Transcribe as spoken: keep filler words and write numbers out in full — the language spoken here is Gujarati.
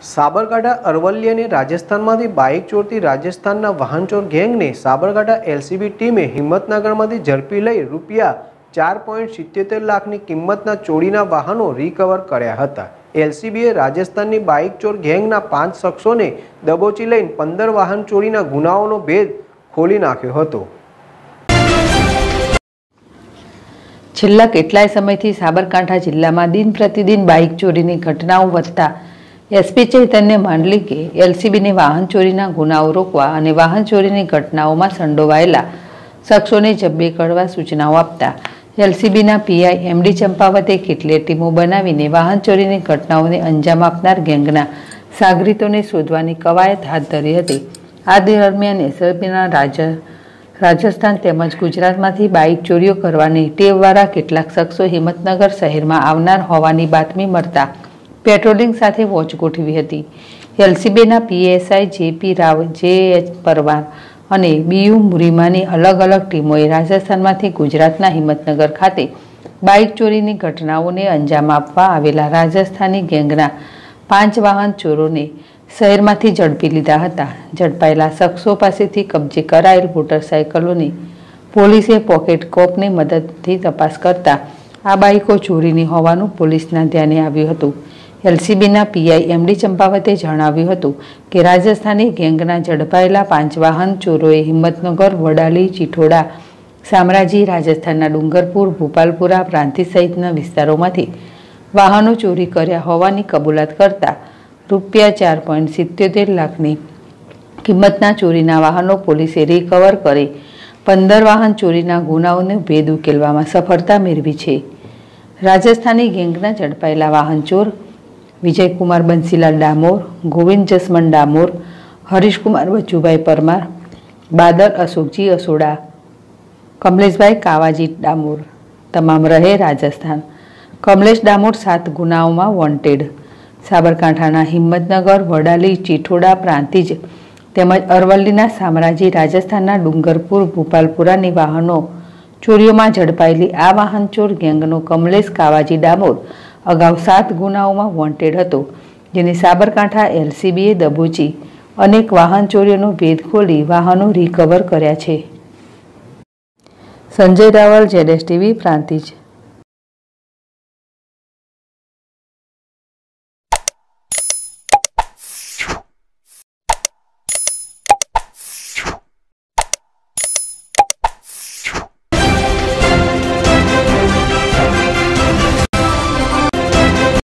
સાબરકાંઠા અરવલ્લી અને રાજસ્થાનમાંથી બાઇક ચોરતી રાજસ્થાનના વાહન ચોર ગેંગને સાબરકાંઠા એલસીબી ટીમે હિંમતનગરમાંથી ઝડપી લઈ રૂપિયા ચાર પોઈન્ટ સિત્તેર લાખની કિંમતના ચોરીના વાહનો રિકવર કર્યા હતા। એલસીબીએ રાજસ્થાનની બાઇક ચોર ગેંગના પાંચ શખ્સોને દબોચી લઈને પંદર વાહન ચોરીના ગુનાઓનો ભેદ ખોલી નાખ્યો હતો। છેલ્લા કેટલાય સમયથી સાબરકાંઠા જિલ્લામાં દિન પ્રતિદિન બાઇક ચોરીની ઘટનાઓ વધતા એસપી ચૈતન્ય માંડલિકે એલસીબીને વાહન ચોરીના ગુનાઓ રોકવા અને વાહન ચોરીની ઘટનાઓમાં સંડોવાયેલા શખ્સોને ઝબ્બે કરવા સૂચનાઓ આપતા એલસીબીના પીઆઈ એમડી ચંપાવતે કેટલીય ટીમો બનાવીને વાહન ચોરીની ઘટનાઓને અંજામ આપનાર ગેંગના સાગરીતોને શોધવાની કવાયત હાથ ધરી હતી। આ દરમિયાન એસએલબીના રાજા રાજસ્થાન તેમજ ગુજરાતમાંથી બાઇક ચોરીઓ કરવાની ટેવવાળા કેટલાક શખ્સો હિંમતનગર શહેરમાં આવનાર હોવાની બાતમી મળતા પેટ્રોલિંગ સાથે વોચ ગોઠવી હતી। એલસીબીના પીએસઆઈ જેપી રાવ, જે એચ પરવાર અને બીયુ મુરીમાની અલગ અલગ ટીમોએ રાજસ્થાનમાંથી ગુજરાતના હિંમતનગર ખાતે બાઇક ચોરીની ઘટનાઓને અંજામ આપવા આવેલા રાજસ્થાની ગેંગના પાંચ વાહન ચોરોને શહેરમાંથી ઝડપી લીધા હતા। ઝડપાયેલા શખ્સો પાસેથી કબજે કરાયેલ મોટરસાયકલોની પોલીસે પોકેટ કોપની મદદથી તપાસ કરતા આ બાઇકો ચોરીની હોવાનું પોલીસના ધ્યાને આવ્યું હતું। એલસીબીના પીઆઈ એમડી ચંપાવતે જણાવ્યું હતું કે રાજસ્થાની ગેંગના ઝડપાયેલા પાંચ વાહન ચોરોએ હિંમતનગર, વડાલી, ચિઠોડા, શામરાજી, રાજસ્થાનના ડુંગરપુર, ભોપાલપુરા પ્રાંતિજ સહિતના વિસ્તારોમાંથી વાહનો ચોરી કર્યા હોવાની કબૂલાત કરતા રૂપિયા ચાર પોઈન્ટ સિત્તેર લાખની કિંમતના ચોરીના વાહનો પોલીસે રિકવર કરી પંદર વાહન ચોરીના ગુનાઓને ભેદ ઉકેલવામાં સફળતા મેળવી છે। રાજસ્થાની ગેંગના ઝડપાયેલા વાહન ચોર વિજયકુમાર બંસીલાલ ડામોર, ગોવિંદ જસમન ડામોર, હરીશકુમાર બચુભાઈ પરમાર, બાદલ અશોકજી અસોડા, કમલેશભાઈ કાવાજી ડામોર તમામ રહે રાજસ્થાન। કમલેશ ડામોર સાત ગુનાઓમાં વોન્ટેડ। સાબરકાંઠાના હિંમતનગર, વડાલી, ચિઠોડા પ્રાંતિજ તેમજ અરવલ્લીના શામરાજી, રાજસ્થાનના ડુંગરપુર, ભોપાલપુરાની વાહનો ચોરીઓમાં ઝડપાયેલી આ વાહન ચોર ગેંગનો કમલેશ કાવાજી ડામોર અગાઉ સાત ગુનાઓમાં વોન્ટેડ હતો, જેને સાબરકાંઠા એલસીબીએ દબોચી અનેક વાહન ચોરીઓનો ભેદ ખોલી વાહનો રિકવર કર્યા છે। સંજય રાવલ, જેડેશ ટીવી, પ્રાંતિજ।